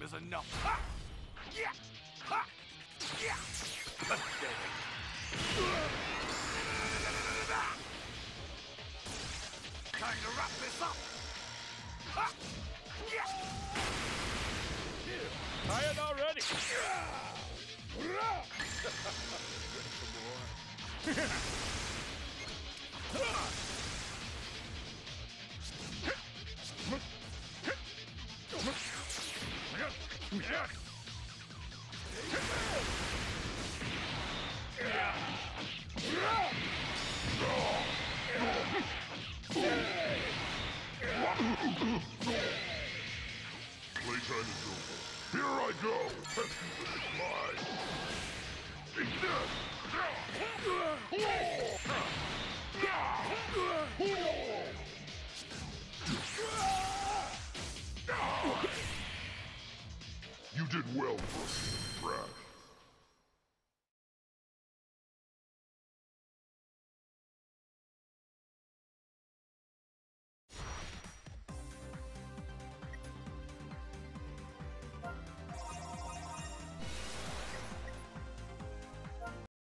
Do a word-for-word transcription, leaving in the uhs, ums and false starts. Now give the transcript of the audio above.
is enough. Ha! Yeah! Ha! Yeah! Pathetic. Time to wrap this up. Ha! Yeah! Tired already? Playtime is over. Here I go! Mine! Take this! You did well for a brat.